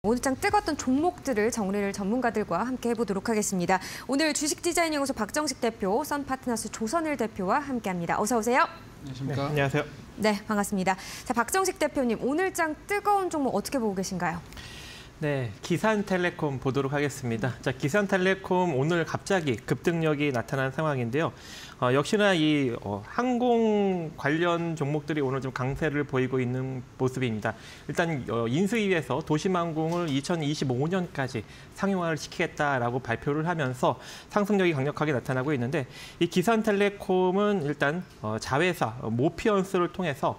오늘장 뜨거웠던 종목들을 정리를 전문가들과 함께 해보도록 하겠습니다. 오늘 주식디자인연구소 박정식 대표, 썬파트너스 조선일 대표와 함께합니다. 어서 오세요. 안녕하십니까? 네, 안녕하세요. 네, 반갑습니다. 자, 박정식 대표님, 오늘장 뜨거운 종목 어떻게 보고 계신가요? 네, 기산텔레콤 보도록 하겠습니다. 자, 기산텔레콤 오늘 갑자기 급등력이 나타난 상황인데요. 역시나 이 항공 관련 종목들이 오늘 좀 강세를 보이고 있는 모습입니다. 일단 인수위에서 도심항공을 2025년까지 상용화를 시키겠다라고 발표를 하면서 상승력이 강력하게 나타나고 있는데, 이 기산텔레콤은 일단 자회사 모피언스를 통해서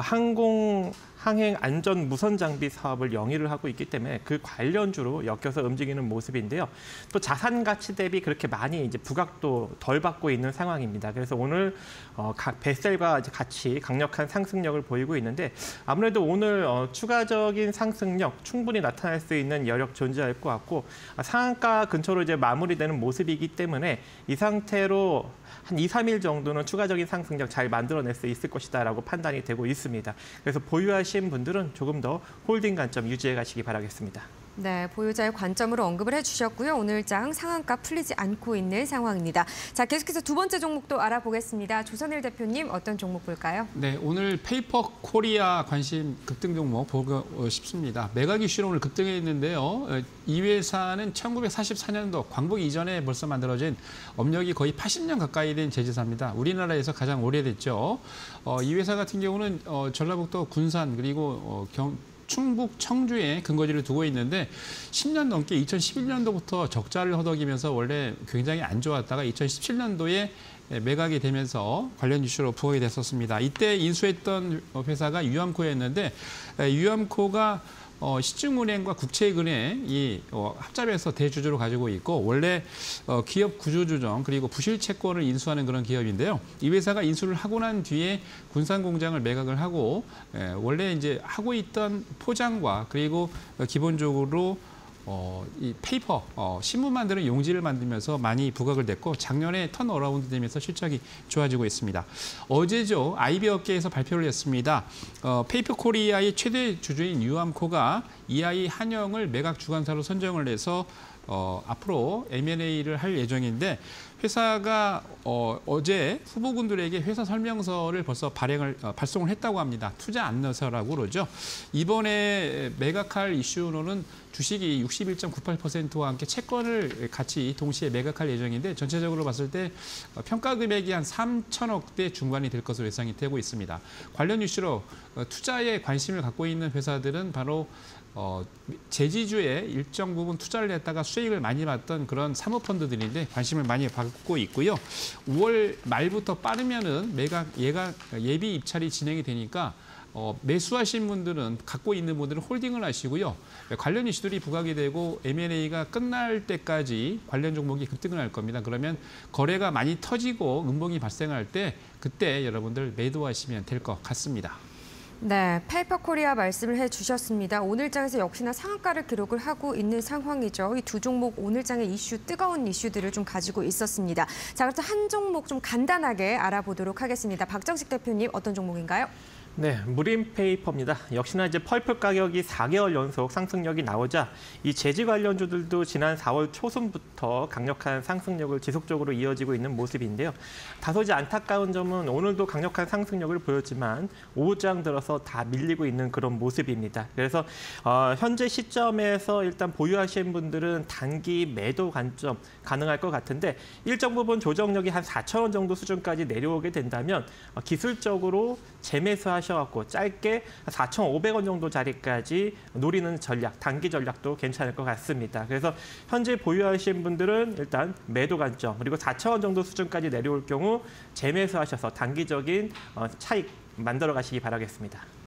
항행 안전 무선 장비 사업을 영위를 하고 있기 때문에 그 관련주로 엮여서 움직이는 모습인데요. 또 자산 가치 대비 그렇게 많이 이제 부각도 덜 받고 있는 상황입니다. 그래서 오늘 베셀과 같이 강력한 상승력을 보이고 있는데, 아무래도 오늘 추가적인 상승력 충분히 나타날 수 있는 여력 존재할 것 같고, 상한가 근처로 이제 마무리되는 모습이기 때문에 이 상태로 한 2, 3일 정도는 추가적인 상승력 잘 만들어낼 수 있을 것이다라고 판단이 되고 있습니다. 그래서 보유하신 분들은 조금 더 홀딩 관점 유지해 가시기 바라겠습니다. 네, 보유자의 관점으로 언급을 해주셨고요. 오늘장 상한가 풀리지 않고 있는 상황입니다. 자, 계속해서 두 번째 종목도 알아보겠습니다. 조선일 대표님, 어떤 종목 볼까요? 네, 오늘 페이퍼 코리아 관심 급등 종목 보고 싶습니다. 매각 이슈로 오늘 급등했는데요. 이 회사는 1944년도 광복 이전에 벌써 만들어진 업력이 거의 80년 가까이 된 제조사입니다. 우리나라에서 가장 오래됐죠. 이 회사 같은 경우는 전라북도 군산 그리고 충북 청주에 근거지를 두고 있는데, 10년 넘게 2011년도부터 적자를 허덕이면서 원래 굉장히 안 좋았다가 2017년도에 매각이 되면서 관련 이슈로 부각이 됐었습니다. 이때 인수했던 회사가 유암코였는데, 유암코가 시중은행과 국채은행이 합작해서 대주주로 가지고 있고, 원래 기업 구조조정 그리고 부실 채권을 인수하는 그런 기업인데요. 이 회사가 인수를 하고 난 뒤에 군산 공장을 매각을 하고, 원래 이제 하고 있던 포장과 그리고 기본적으로 이 페이퍼, 신문 만드는 용지를 만들면서 많이 부각을 됐고, 작년에 턴어라운드 되면서 실적이 좋아지고 있습니다. 어제죠, IB 업계에서 발표를 했습니다. 페이퍼 코리아의 최대 주주인 유암코가 EI 한영을 매각 주관사로 선정을 해서 앞으로 M&A를 할 예정인데, 회사가 어제 후보군들에게 회사 설명서를 벌써 발송을 했다고 합니다. 투자 안내서라고 그러죠. 이번에 매각할 이슈로는 주식이 61.98%와 함께 채권을 같이 동시에 매각할 예정인데, 전체적으로 봤을 때 평가 금액이 한 3천억대 중반이 될 것으로 예상이 되고 있습니다. 관련 이슈로 투자에 관심을 갖고 있는 회사들은 바로 제지주에 일정 부분 투자를 했다가 수익을 많이 봤던 그런 사모펀드들인데 관심을 많이 받고 있고요. 5월 말부터 빠르면은 예비 입찰이 진행이 되니까 매수하신 분들은, 갖고 있는 분들은 홀딩을 하시고요. 관련 이슈들이 부각이 되고 M&A가 끝날 때까지 관련 종목이 급등을 할 겁니다. 그러면 거래가 많이 터지고 음봉이 발생할 때, 그때 여러분들 매도하시면 될 것 같습니다. 네, 페이퍼 코리아 말씀을 해주셨습니다. 오늘장에서 역시나 상한가를 기록을 하고 있는 상황이죠. 이 두 종목 오늘장의 뜨거운 이슈들을 좀 가지고 있었습니다. 자, 그래서 한 종목 좀 간단하게 알아보도록 하겠습니다. 박정식 대표님, 어떤 종목인가요? 네, 무림페이퍼입니다. 역시나 이제 펄프 가격이 4개월 연속 상승력이 나오자 이 제지 관련주들도 지난 4월 초순부터 강력한 상승력을 지속적으로 이어지고 있는 모습인데요. 다소 이제 안타까운 점은 오늘도 강력한 상승력을 보였지만 오후장 들어서 다 밀리고 있는 그런 모습입니다. 그래서 현재 시점에서 일단 보유하신 분들은 단기 매도 관점 가능할 것 같은데, 일정 부분 조정력이 한 4,000원 정도 수준까지 내려오게 된다면 기술적으로 재매수하셔갖고 짧게 4,500원 정도 자리까지 노리는 전략, 단기 전략도 괜찮을 것 같습니다. 그래서 현재 보유하신 분들은 일단 매도 관점, 그리고 4,000원 정도 수준까지 내려올 경우 재매수하셔서 단기적인 차익 만들어 가시기 바라겠습니다.